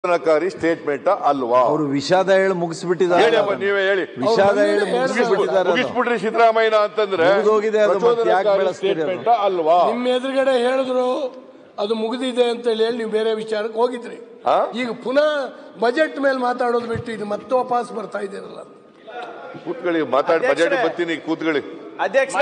ಪ್ರಚೋದನಕಾರಿ ಸ್ಟೇಟ್ಮೆಂಟ್ ಅಲ್ವಾ? ಅವರು ವಿಷಾದ ಹೇಳಿ ಮುಗಿಸ್ಬಿಟ್ಟಿದ್ದಾರೆ. ನೀವೇ ಹೇಳಿ. ವಿಷಾದ ಹೇಳಿ ಮುಗಿಸ್ಬಿಟ್ರಿ ಸಿದ್ದರಾಮಯ್ಯ ಅಂತಂದ್ರೆ ಸ್ಟೇಟ್ಮೆಂಟ್ ಅಲ್ವಾ? ನಿಮ್ಮ ಎದುರುಗಡೆ ಹೇಳಿದ್ರು ಅದು ಮುಗಿದಿದೆ ಅಂತ ಹೇಳಿ ನೀವು ಬೇರೆ ವಿಚಾರಕ್ಕೆ ಹೋಗಿದ್ರಿ. ಈಗ ಪುನಃ ಬಜೆಟ್ ಮೇಲೆ ಮಾತಾಡೋದು ಬಿಟ್ಟು ಇದು ಮತ್ತೆ ವಾಪಸ್ ಬರ್ತಾ ಇದ್ದೀರಲ್ಲ. ಕೂತ್ಕೊಳ್ಳಿ, ಮಾತಾಡಿ ಬಜೆಟ್ ಬರ್ತೀನಿ, ಕೂತ್ಕೊಳ್ಳಿ. ಅಧ್ಯಕ್ಷ,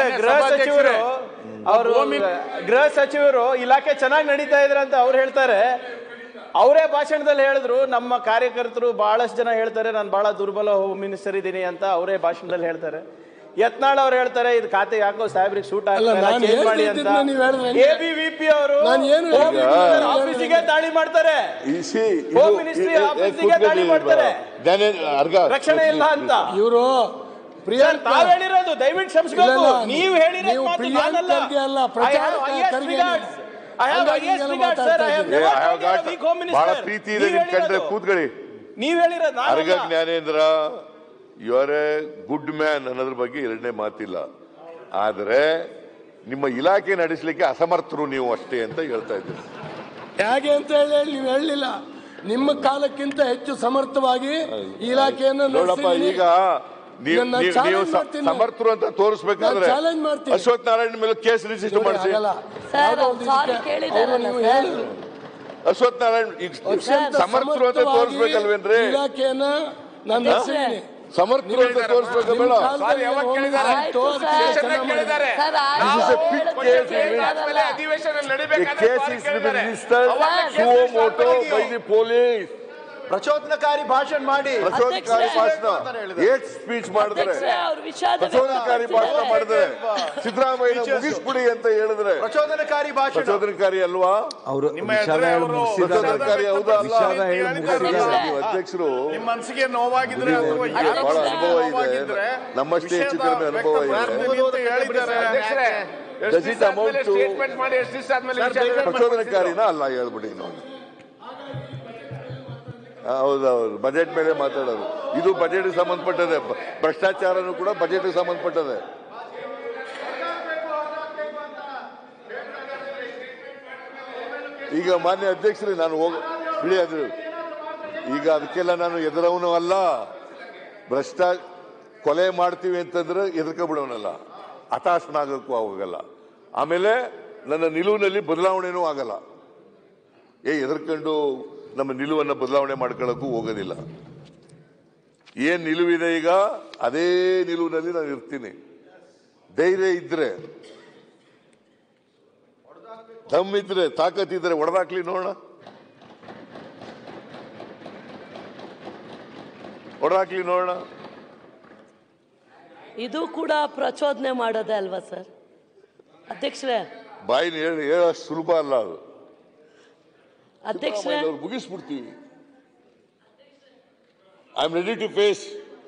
ಗೃಹ ಸಚಿವರು ಇಲಾಖೆ ಚೆನ್ನಾಗಿ ನಡೀತಾ ಇದ್ರೆ ಅಂತ ಅವ್ರು ಹೇಳ್ತಾರೆ. ಅವರೇ ಭಾಷಣದಲ್ಲಿ ಹೇಳಿದ್ರು, ನಮ್ಮ ಕಾರ್ಯಕರ್ತರು ಬಹಳಷ್ಟು ಜನ ಹೇಳ್ತಾರೆ ನಾನು ಬಹಳ ದುರ್ಬಲ ಹೋಮ್ ಮಿನಿಸ್ಟರ್ ಇದ್ದೀನಿ ಅಂತ ಅವರೇ ಭಾಷಣದಲ್ಲಿ ಹೇಳ್ತಾರೆ. ಯತ್ನಾಳ್ ಅವ್ರು ಹೇಳ್ತಾರೆ ಇದು ಖಾತೆ ಯಾಕೋ ಸಾಹೇಬ್ರಿಗೆ ಸೂಟ್ ಆಗಲ್ಲ ಚೇಂಜ್ ಮಾಡಿ ಅಂತ. ಎಬಿವಿಪಿ ಅವರು ಆಫೀಸಿಗೆ ದಾಳಿ ಮಾಡ್ತಾರೆ, ಹೋಮ್ ಮಿನಿಸ್ಟ್ರಿ ಆಫೀಸಿಗೆ ದಾಳಿ ಮಾಡ್ತಾರೆ, ರಕ್ಷಣೆ ಇಲ್ಲ ಅಂತ ಇವರು ತಾವ್ ಹೇಳಿರೋದು. ದಯವಿಟ್ಟು ಕ್ಷಮಿಸಬೇಕು, ನೀವು ಹೇಳಿರೋದು ಮಾತು ನಾನಲ್ಲ. ಬಹಳ ಪ್ರೀತಿ ಇದೆ ನಿಮ್ ಕಂಡ್ರೆ ಕೂತ್ಕೊಳ್ಳಿ. ನೀವ್ ಹೇಳಿರೋದು Araga Jnanendra, you are a good man ಅನ್ನೋದ್ರ ಬಗ್ಗೆ ಎರಡನೇ ಮಾತಿಲ್ಲ. ಆದ್ರೆ ನಿಮ್ಮ ಇಲಾಖೆ ನಡೆಸಲಿಕ್ಕೆ ಅಸಮರ್ಥರು ನೀವು ಅಷ್ಟೇ ಅಂತ ಹೇಳ್ತಾ ಇದ್ದೀರಿ. ಹೇಗೆ ಅಂತ ಹೇಳಿ ನೀವು ಹೇಳಲಿಲ್ಲ. ನಿಮ್ಮ ಕಾಲಕ್ಕಿಂತ ಹೆಚ್ಚು ಸಮರ್ಥವಾಗಿ ಇಲಾಖೆಯನ್ನು ನೋಡಪ್ಪ. ಈಗ ನೀವು ಸಮರ್ಥರು ಅಂತ ತೋರಿಸ್ಬೇಕಾದ್ರೆ ಅಶ್ವಥ್ ನಾರಾಯಣ ಮೇಲೆ ಕೇಸ್ ರಿಜಿಸ್ಟರ್ ಮಾಡಿಸಿ. ಅಶ್ವಥ್ ನಾರಾಯಣ ಸಮರ್ಥರು ಅಂತ ತೋರಿಸ್ಬೇಕಲ್ವೇನ್ರಿ? ಇಲಾಖೆಯನ್ನ ನಾನು ನಡೆಸಿದ್ದೀನಿ. ಸಮರ್ಥರು ಅಂತ ತೋರಿಸ್ಬೇಕಲ್ಲ. ಪ್ರಚೋದನಕಾರಿ ಭಾಷಣ ಮಾಡಿ, ಪ್ರಚೋದನಕಾರಿ ಭಾಷಣ, ಏಟ್ ಸ್ಪೀಚ್ ಮಾಡಿದ್ರೆ, ಪ್ರಚೋದನಕಾರಿ ಭಾಷಣ ಮಾಡಿದ್ರೆ, ಸಿದ್ದರಾಮಯ್ಯ ಮುಗಿಸ್ಬಿಡಿ ಅಂತ ಹೇಳಿದ್ರೆ ಪ್ರಚೋದನಕಾರಿ ಭಾಷಣ ಪ್ರಚೋದನಕಾರಿ ಅಲ್ವಾ? ಅವರು ಪ್ರಚೋದನಕಾರಿ ಹೌದಾ ಅಲ್ಲ? ಅಧ್ಯಕ್ಷರು ನಿಮ್ಮ ಮನಸ್ಸಿಗೆ ನೋವಾಗಿದ್ರೆ ಬಹಳ ಅನುಭವ ಇದೆ, ನಮ್ಮಷ್ಟೇ ಹೆಚ್ಚು ಕಡಿಮೆ ಅನುಭವ ಇದೆ. ಪ್ರಚೋದನಕಾರಿನ ಅಲ್ಲ ಹೇಳ್ಬಿಡಿ ನಾವು. ಹೌದೌದು, ಬಜೆಟ್ ಮೇಲೆ ಮಾತಾಡೋದು. ಇದು ಬಜೆಟ್ಗೆ ಸಂಬಂಧಪಟ್ಟದೆ, ಭ್ರಷ್ಟಾಚಾರನೂ ಕೂಡ ಬಜೆಟ್ಗೆ ಸಂಬಂಧಪಟ್ಟದೆ. ಈಗ ಮಾನ್ಯ ಅಧ್ಯಕ್ಷರೇ, ನಾನು ಬಿಡಿ ಅದು, ಈಗ ಅದಕ್ಕೆಲ್ಲ ನಾನು ಎದುರವನು ಅಲ್ಲ. ಕೊಲೆ ಮಾಡ್ತೀವಿ ಅಂತಂದ್ರೆ ಎದುರ್ಕೊಬಿಡೋನಲ್ಲ, ಹತಾಶನಾಗಕ್ಕೂ ಹೋಗಲ್ಲ. ಆಮೇಲೆ ನನ್ನ ನಿಲುವಿನಲ್ಲಿ ಬದಲಾವಣೆನೂ ಆಗಲ್ಲ. ಎದುರ್ಕೊಂಡು ನಮ್ಮ ನಿಲುವನ್ನು ಬದಲಾವಣೆ ಮಾಡ್ಕೊಳ್ಳೋಕ್ಕೂ ಹೋಗೋದಿಲ್ಲ. ಏನ್ ನಿಲುವಿದೆ ಈಗ ಅದೇ ನಿಲುವಿನಲ್ಲಿ ನಾನು ಇರ್ತೀನಿ. ಧೈರ್ಯ ಇದ್ರೆ, ದಮ್ಮಿದ್ರೆ, ತಾಕತ್ತಿದ್ರೆ ಹೊಡೆದಾಕ್ಲಿ ನೋಡೋಣ, ಹೊಡೆದಾಕ್ಲಿ ನೋಡೋಣ. ಇದು ಕೂಡ ಪ್ರಚೋದನೆ ಮಾಡೋದೇ ಅಲ್ವಾ ಸರ್ ಅಧ್ಯಕ್ಷರೇ? ಬಾಯಿನ ಹೇಳ ಸುಲಭ ಅಲ್ಲ ಅದು ಅಧ್ಯಕ್ಷರೇ. ಮುಗಿಸ್ಬಿಡ್ತೀವಿ. I am ready to face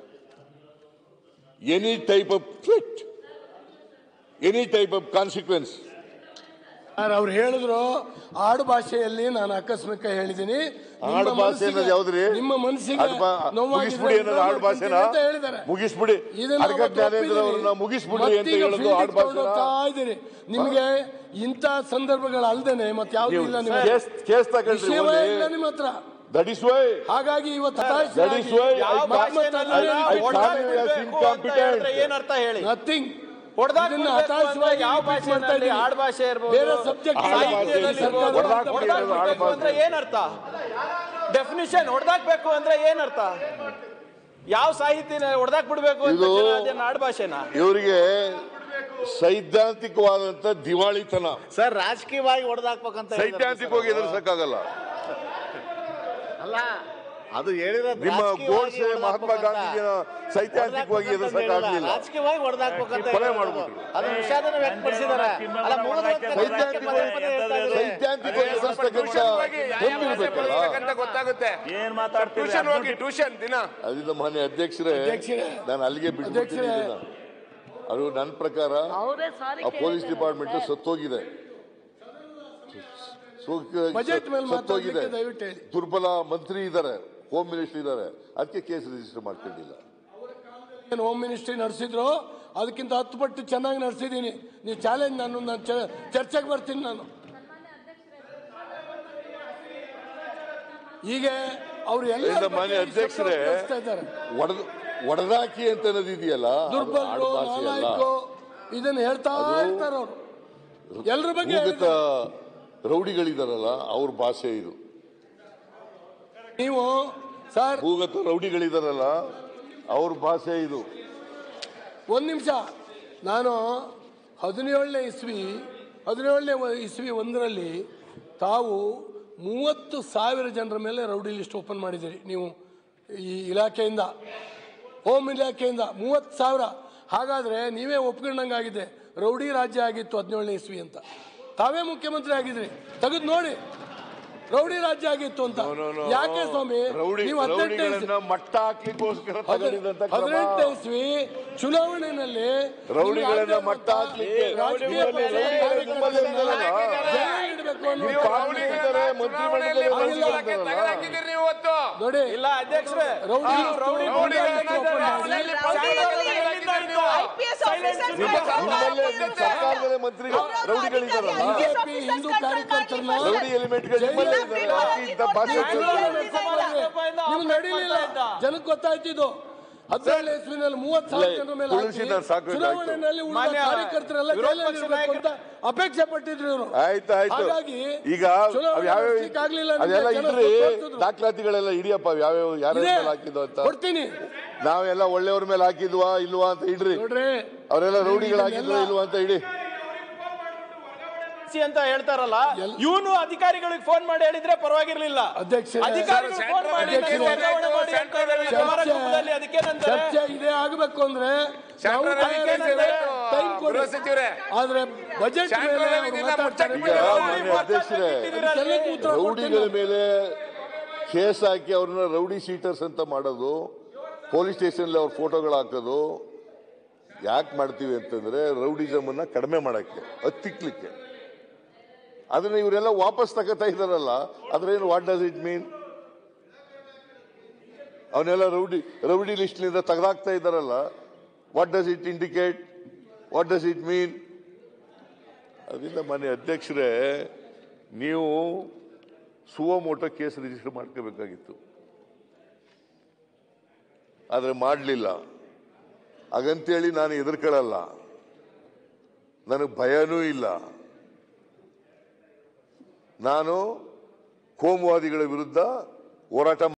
any type of threat, any type of consequence. ಅವ್ರು ಹೇಳಿದ್ರು ಆಡು ಭಾಷೆಯಲ್ಲಿ, ನಾನು ಆಕಸ್ಮಿಕ ಹೇಳಿದ್ದೀನಿ. ಆಡು ಭಾಷೆ ಅನ್ನೋದು ಯಾವ್ದ್ರಿ? ನಿಮ್ಮ ಮನಸ್ಸಿಗೆ ಮುಗಿಸ್ಬಿಡಿ ಅನ್ನೋದು ಆಡು ಭಾಷೆನ? ಮುಗಿಸ್ಬಿಡಿ, ಅರ್ಗ ಜ್ಞಾನೇಂದ್ರ ಅವ್ರನ್ನ ಮುಗಿಸ್ಬಿಡಿ ಅಂತ ಹೇಳೋದು ಆಡು ಭಾಷೆ. ನಿಮ್ಗೆ ಇಂಥ ಸಂದರ್ಭಗಳು ಅಲ್ದೇನೆ ಮತ್ತೆ ಯಾವ್ದು ಇಲ್ಲ ನಿಮ್ಮ ಹತ್ರ. ಹಾಗಾಗಿ ಇವತ್ತು ಏನರ್ಥ ಹೇಳಿ? ನಥಿಂಗ್. ಏನರ್ಥ? ಡೆಫಿನಿಷನ್ ಹೊಡೆದಾಕ್ಬೇಕು ಅಂದ್ರೆ ಏನರ್ಥ? ಯಾವ ಸಾಹಿತ್ಯ ಹೊಡೆದಾಕ್ ಬಿಡ್ಬೇಕು ಆಡ್ಭಾಷೆನ? ಇವರಿಗೆ ಸೈದ್ಧಾಂತಿಕವಾದಂತ ದಿವಾಳಿತನ ಸರ್. ರಾಜಕೀಯವಾಗಿ ಹೊಡೆದಾಕ್ಬೇಕಂತ ಸೈದ್ಧಾಂತಿಕವಾಗಿ ಎದುರಿಸಕ್ಕಾಗಲ್ಲ. ಅಲ್ಲ, ಅದು ಹೇಳಿರೋ ನಿಮ್ಮ ಗೋಡ್ಸೆ ಮಹಾತ್ಮ ಗಾಂಧೀಜಿನ ಸೈದ್ಧಾಂತಿಕವಾಗಿ ಎದುರಿಸಕ್ಕಾಗಲಿಲ್ಲ. ರಾಜಕೀಯವಾಗಿ ಹೊಡೆದಾಕ್ಬೇಕಂತ ಕೊಲೆ ಮಾಡ್ಬಿಟ್ರು. ಅದು ವಿಷಾದನ ವ್ಯಕ್ತಪಡಿಸಿದ್ದಾರೆ. ಗೊತ್ತಾಗುತ್ತೆ ಏನ್ ಮಾತಾಡ್ತೀವಿ. ಟ್ಯೂಷನ್ ದಿನ ಅದರಿಂದ ಮಾನ್ಯ ಅಧ್ಯಕ್ಷರೇ, ನಾನು ಅಲ್ಲಿಗೆ ಬಿಟ್ಟು ಅದು ನನ್ನ ಪ್ರಕಾರ ಆ ಪೊಲೀಸ್ ಡಿಪಾರ್ಟ್ಮೆಂಟ್ ಸತ್ತೋಗಿದೆ, ಸತ್ತೋಗಿದೆ. ದುರ್ಬಲ ಮಂತ್ರಿ ಇದ್ದಾರೆ, ಹೋಮ್ ಮಿನಿಸ್ಟರ್ ಇದ್ದಾರೆ, ಅದಕ್ಕೆ ಕೇಸ್ ರಿಜಿಸ್ಟರ್ ಮಾಡ್ಕೊಂಡಿಲ್ಲ. ಹೋಮ್ ಮಿನಿಸ್ಟ್ರಿ ನಡೆಸಿದ್ರು, ಅದಕ್ಕಿಂತ 10 ಪಟ್ಟು ಚೆನ್ನಾಗಿ ನಡೆಸಿದ್ದೀನಿ. ನೀವು ಚಾಲೆಂಜ್, ನಾನು ಚರ್ಚೆಗೆ ಬರ್ತೀನಿ. ನಾನು ಈಗ ಅವ್ರು ಎಲ್ಲ ಮಾನ್ಯ ಅಧ್ಯಕ್ಷರೇ ಒಡದಾಕಿ ಅಂತ ಅನ್ನೋದಿದೆಯಲ್ಲ, ದುರ್ಬಲರು ನಾಲಾಯಕರು ಇದನ್ನ ಹೇಳ್ತಾ ಇರ್ತಾರೆ ಅವರು. ಎಲ್ಲರ ಬಗ್ಗೆ ರೌಡಿಗಳಿದಾರಲ್ಲ ಅವ್ರ ಭಾಷೆ ಇದು. ನೀವು ಸರ್ ಭೂಗತ ರೌಡಿಗಳಿದಾರಲ್ಲ ಅವ್ರ ಭಾಷೆ ಇದು. ಒಂದು ನಿಮಿಷ, ನಾನು 17ನೇ ಇಸ್ವಿ ಒಂದರಲ್ಲಿ ತಾವು 30,000 ಜನರ ಮೇಲೆ ರೌಡಿ ಲಿಸ್ಟ್ ಓಪನ್ ಮಾಡಿದ್ದೀರಿ ನೀವು ಈ ಇಲಾಖೆಯಿಂದ, ಹೋಮ್ ಇಲಾಖೆಯಿಂದ 30,000. ಹಾಗಾದ್ರೆ ನೀವೇ ಒಪ್ಕೊಂಡಂಗಾಗಿದೆ ರೌಡಿ ರಾಜ್ಯ ಆಗಿತ್ತು 17ನೇ ಇಸ್ವಿ ಅಂತ. ತಾವೇ ಮುಖ್ಯಮಂತ್ರಿ ಆಗಿದ್ರಿ, ತೆಗೆದು ನೋಡಿ ರೌಡಿ ರಾಜ್ಯ ಆಗಿತ್ತು ಅಂತ. ಯಾಕೆ ಸ್ವಾಮಿ ನೀವು 18ನೇ ಇಸ್ವಿ ಚುನಾವಣೆಯಲ್ಲಿ ರೌಡಿಗಳನ್ನ ಮಟ್ಟ ಹಾಕ್ಲಿಕ್ಕೆ ನೋಡಿ ಇಲ್ಲ ಅಧ್ಯಕ್ಷರೇ, ಸರ್ಕಾರದಲ್ಲಿ ಮಂತ್ರಿ ರೌಡಿಗಳಿದಾರಲ್ಲ, ಬಿಜೆಪಿ ಹಿಂದೂ ಕಾರ್ಯಕರ್ತರನ್ನ ರೌಡಿ ಎಲಿಮೆಂಟ್ಗಳು ನೀವು ನಡೀಲಿಲ್ಲ, ಜನಕ್ಕೆ ಗೊತ್ತಾಯ್ತಿದ್ದು. 17ನೇ ಇಸ್ವಿನಲ್ಲಿ 30,000 ಜನರ ಮೇಲೆ ಚುನಾವಣೆಯಲ್ಲಿ ಕಾರ್ಯಕರ್ತರೆಲ್ಲ ಜೈಲಲ್ಲಿರಬೇಕು ಅಂತ ಅಪೇಕ್ಷೆ ಪಟ್ಟಿದ್ರು ಇವರು. ಹಾಗಾಗಿ ಈಗ ಅದೆಲ್ಲ ಇಡ್ರಿ, ದಾಖಲಾತಿಗಳೆಲ್ಲ ಇಡಿಯಪ್ಪ, ಯಾವ್ಯಾವ ಯಾರ ಮೇಲೆ ಹಾಕಿದ್ವು ಅಂತ ಕೊಡ್ತೀನಿ. ನಾವೆಲ್ಲ ಒಳ್ಳೆಯವ್ರ ಮೇಲೆ ಹಾಕಿದ್ವಾ ಇಲ್ವಾ ಅಂತ ಇಡ್ರಿ, ಅವರೆಲ್ಲ ರೌಡಿಗಳು ಹಾಕಿದ್ವಾ ಇಲ್ವಾ ಅಂತ ಇಡಿ ಅಂತ ಹೇಳ್ತಾರಲ್ಲ. ಇವನು ಅಧಿಕಾರಿಗಳಿಗೆ ಫೋನ್ ಮಾಡಿ ಹೇಳಿದ್ರೆ ಪರವಾಗಿರ್ಲಿಲ್ಲ. ಅಧಿಕಾರಿಗಳು ಫೋನ್ ಮಾಡಿ ಚರ್ಚೆ ಇದೇ ಆಗಬೇಕು ಅಂದ್ರೆ ಆದ್ರೆ ಬಜೆಟ್ ಅಧ್ಯಕ್ಷರೇ, ರೌಡಿಗಳ ಮೇಲೆ ಕೇಸ್ ಹಾಕಿ ಅವ್ರನ್ನ ರೌಡಿ ಶೀಟರ್ಸ್ ಅಂತ ಮಾಡೋದು, ಪೊಲೀಸ್ ಸ್ಟೇಷನ್ ಅವ್ರ ಫೋಟೋಗಳು ಹಾಕೋದು ಯಾಕೆ ಮಾಡ್ತೀವಿ ಅಂತಂದ್ರೆ ರೌಡಿಸಮ್ ಅನ್ನ ಕಡಿಮೆ ಮಾಡಕ್ಕೆ, ಹತ್ತಿಕ್ಲಿಕ್ಕೆ. ಅದನ್ನ ಇವರೆಲ್ಲ ವಾಪಸ್ ತಗೋತಾ ಇದ್ದಾರಲ್ಲ, ಅದ್ರೇನು ವಾಟ್ ಡಸ್ ಇಟ್ ಮೀನ್? ಅವನ್ನೆಲ್ಲ ರೌಡಿ ಲಿಸ್ಟ್ ನಿಂದ ತೆಗೆದಾಕ್ತಾ ಇದ್ದಾರಲ್ಲ, what does it indicate? What does it mean? ಅದರಿಂದ ಮಾನ್ಯ ಅಧ್ಯಕ್ಷರೇ, ನೀವು ಸುವಮೋಟೋ ಕೇಸ್ ರಿಜಿಸ್ಟರ್ ಮಾಡ್ಕೋಬೇಕಾಗಿತ್ತು, ಆದ್ರೆ ಮಾಡಲಿಲ್ಲ. ಹಾಗಂತೇಳಿ ನಾನು ಹೆದರ್ಕೊಳ್ಳಲ್ಲ, ನನಗೆ ಭಯನೂ ಇಲ್ಲ. ನಾನು ಕೋಮುವಾದಿಗಳ ವಿರುದ್ಧ ಹೋರಾಟ